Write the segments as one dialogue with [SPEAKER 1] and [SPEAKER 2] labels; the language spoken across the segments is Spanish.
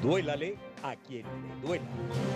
[SPEAKER 1] Duélale a quien le duela.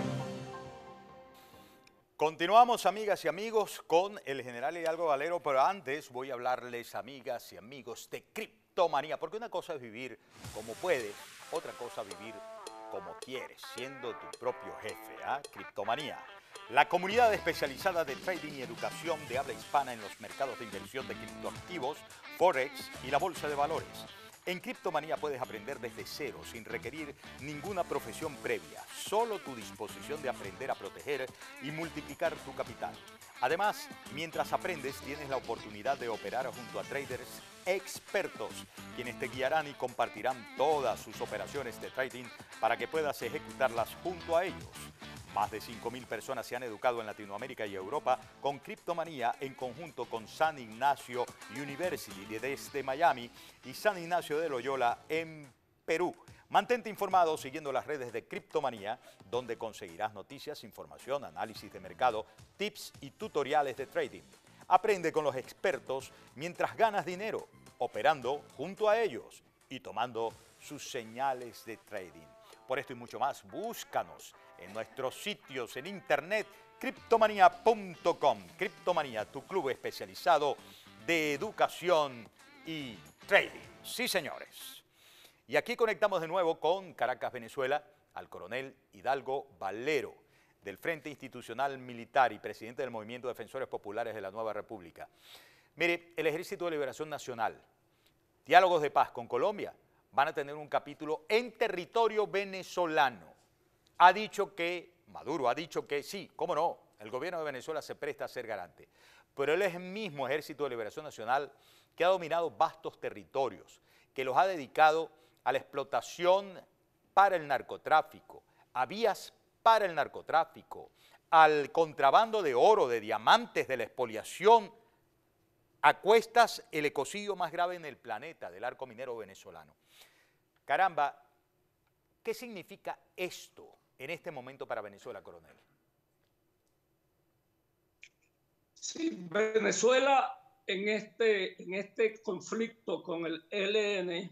[SPEAKER 2] Continuamos, amigas y amigos, con el general Hidalgo Valero, pero antes voy a hablarles, amigas y amigos, de criptomanía, porque una cosa es vivir como puedes, otra cosa vivir como quieres, siendo tu propio jefe, ¿ah? Criptomanía. La comunidad especializada de trading y educación de habla hispana en los mercados de inversión de criptoactivos, Forex y la bolsa de valores. En Criptomanía puedes aprender desde cero, sin requerir ninguna profesión previa, solo tu disposición de aprender a proteger y multiplicar tu capital. Además, mientras aprendes, tienes la oportunidad de operar junto a traders expertos, quienes te guiarán y compartirán todas sus operaciones de trading para que puedas ejecutarlas junto a ellos. Más de 5.000 personas se han educado en Latinoamérica y Europa con Criptomanía en conjunto con San Ignacio University desde Miami y San Ignacio de Loyola en Perú. Mantente informado siguiendo las redes de Criptomanía, donde conseguirás noticias, información, análisis de mercado, tips y tutoriales de trading. Aprende con los expertos mientras ganas dinero, operando junto a ellos y tomando sus señales de trading. Por esto y mucho más, búscanos en nuestros sitios en internet, criptomanía.com. Criptomanía, tu club especializado de educación y trading. Sí, señores. Y aquí conectamos de nuevo con Caracas, Venezuela, al coronel Hidalgo Valero, del Frente Institucional Militar y presidente del Movimiento Defensores Populares de la Nueva República. Mire, el Ejército de Liberación Nacional, diálogos de paz con Colombia, van a tener un capítulo en territorio venezolano. Ha dicho que, Maduro ha dicho que sí, cómo no, el gobierno de Venezuela se presta a ser garante. Pero él es el mismo Ejército de Liberación Nacional que ha dominado vastos territorios, que los ha dedicado a la explotación para el narcotráfico, a vías para el narcotráfico, al contrabando de oro, de diamantes, de la expoliación, a cuestas el ecocidio más grave en el planeta del arco minero venezolano. Caramba, ¿qué significa esto en este momento para Venezuela, coronel?
[SPEAKER 3] Sí, Venezuela en este conflicto con el ELN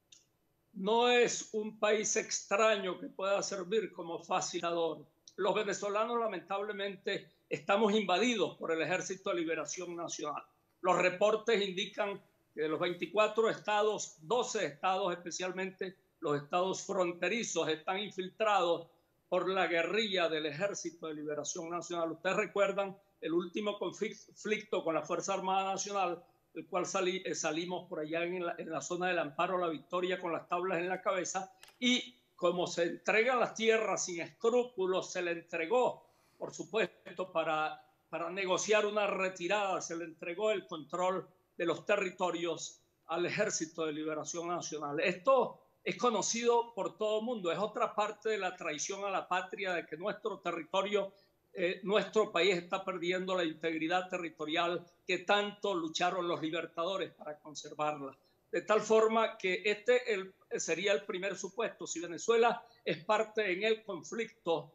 [SPEAKER 3] no es un país extraño que pueda servir como facilitador. Los venezolanos lamentablemente estamos invadidos por el Ejército de Liberación Nacional. Los reportes indican que de los 24 estados, 12 estados, especialmente los estados fronterizos, están infiltrados por la guerrilla del Ejército de Liberación Nacional. Ustedes recuerdan el último conflicto con la Fuerza Armada Nacional, el cual salimos por allá en la zona del Amparo La Victoria con las tablas en la cabeza, y como se entregan las tierras sin escrúpulos, se le entregó, por supuesto, para negociar una retirada, se le entregó el control de los territorios al Ejército de Liberación Nacional. Esto es conocido por todo el mundo, es otra parte de la traición a la patria, de que nuestro territorio, nuestro país está perdiendo la integridad territorial que tanto lucharon los libertadores para conservarla. De tal forma que sería el primer supuesto. Si Venezuela es parte en el conflicto,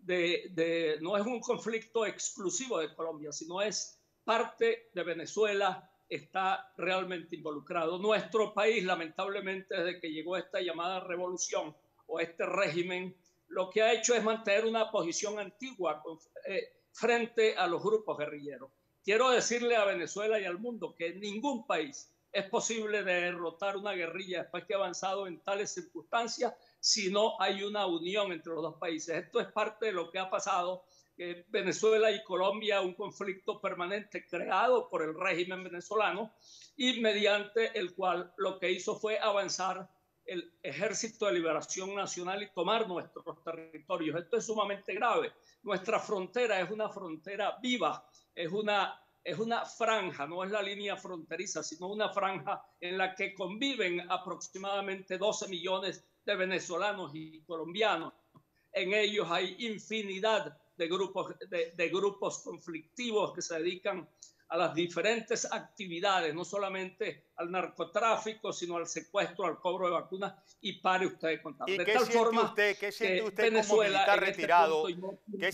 [SPEAKER 3] no es un conflicto exclusivo de Colombia, sino es parte de Venezuela, está realmente involucrado. Nuestro país, lamentablemente, desde que llegó esta llamada revolución o este régimen, lo que ha hecho es mantener una posición antigua frente a los grupos guerrilleros. Quiero decirle a Venezuela y al mundo que en ningún país es posible derrotar una guerrilla después que ha avanzado en tales circunstancias si no hay una unión entre los dos países. Esto es parte de lo que ha pasado. Venezuela y Colombia, un conflicto permanente creado por el régimen venezolano y mediante el cual lo que hizo fue avanzar el Ejército de Liberación Nacional y tomar nuestros territorios. Esto es sumamente grave. Nuestra frontera es una frontera viva, es una franja, no es la línea fronteriza, sino una franja en la que conviven aproximadamente 12 millones de venezolanos y colombianos. En ellos hay infinidad de grupos conflictivos que se dedican a las diferentes actividades, no solamente al narcotráfico, sino al secuestro, al cobro de vacunas, y pare usted de contar.
[SPEAKER 2] ¿Y
[SPEAKER 3] de
[SPEAKER 2] qué
[SPEAKER 3] tal
[SPEAKER 2] siente
[SPEAKER 3] forma
[SPEAKER 2] usted, qué siente
[SPEAKER 3] que
[SPEAKER 2] usted como
[SPEAKER 3] Venezuela
[SPEAKER 2] militar
[SPEAKER 3] en este
[SPEAKER 2] retirado?
[SPEAKER 3] punto,
[SPEAKER 2] ¿Qué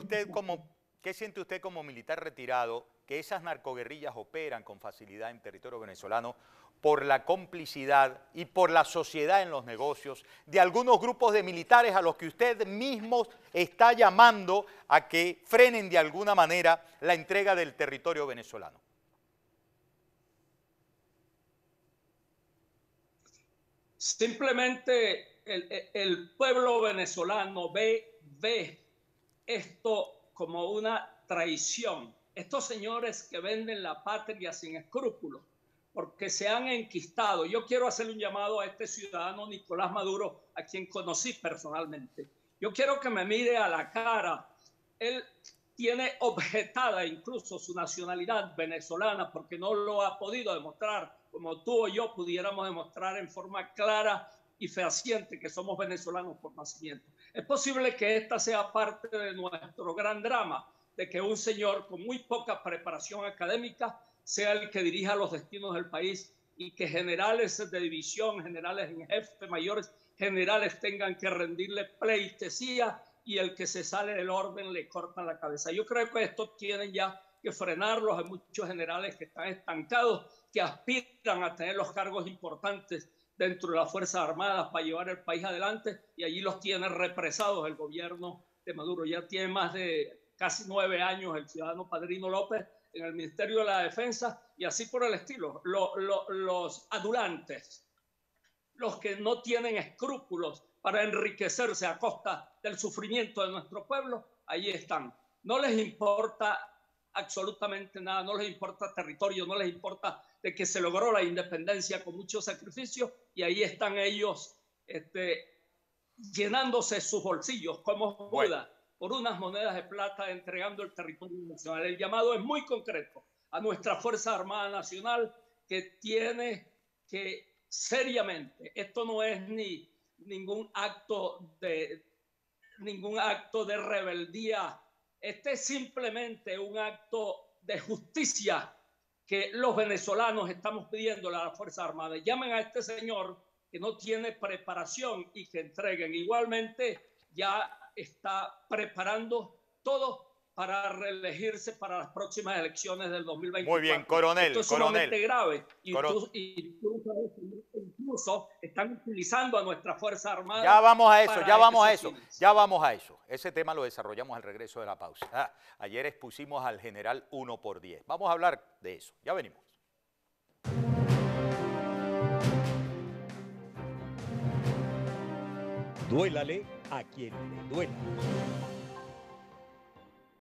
[SPEAKER 2] siente usted como militar retirado que esas narcoguerrillas operan con facilidad en territorio venezolano por la complicidad y por la sociedad en los negocios de algunos grupos de militares a los que usted mismo está llamando a que frenen de alguna manera la entrega del territorio venezolano?
[SPEAKER 3] Simplemente el pueblo venezolano ve esto como una traición. Estos señores que venden la patria sin escrúpulos, porque se han enquistado. Yo quiero hacerle un llamado a este ciudadano Nicolás Maduro, a quien conocí personalmente. Yo quiero que me mire a la cara. Él tiene objetada incluso su nacionalidad venezolana porque no lo ha podido demostrar, como tú o yo pudiéramos demostrar en forma clara y fehaciente que somos venezolanos por nacimiento. Es posible que esta sea parte de nuestro gran drama, de que un señor con muy poca preparación académica sea el que dirija los destinos del país y que generales de división, generales en jefe, mayores generales tengan que rendirle pleitesía y el que se sale del orden le cortan la cabeza. Yo creo que esto tienen ya que frenarlos. Hay muchos generales que están estancados, que aspiran a tener los cargos importantes dentro de las Fuerzas Armadas para llevar el país adelante y allí los tiene represados el gobierno de Maduro. Ya tiene más de casi 9 años el ciudadano Padrino López en el Ministerio de la Defensa y así por el estilo. Los adulantes, los que no tienen escrúpulos para enriquecerse a costa del sufrimiento de nuestro pueblo, ahí están. No les importa absolutamente nada, no les importa territorio, no les importa de que se logró la independencia con mucho sacrificio y ahí están ellos llenándose sus bolsillos como Buda por unas monedas de plata entregando el territorio nacional. El llamado es muy concreto a nuestra Fuerza Armada Nacional que tiene que seriamente, esto no es ningún acto de rebeldía, este es simplemente un acto de justicia que los venezolanos estamos pidiéndole a las Fuerzas Armadas. Llamen a este señor que no tiene preparación y que entreguen. Igualmente ya está preparando todo para reelegirse para las próximas elecciones del 2024.
[SPEAKER 2] Muy bien, coronel.
[SPEAKER 3] Esto es sumamente grave. Incluso están utilizando a nuestra Fuerza Armada.
[SPEAKER 2] Ya vamos a eso, ya vamos a eso. Ese tema lo desarrollamos al regreso de la pausa. Ayer expusimos al general 1x10. Vamos a hablar de eso. Ya venimos.
[SPEAKER 1] Duélale a quien le duela.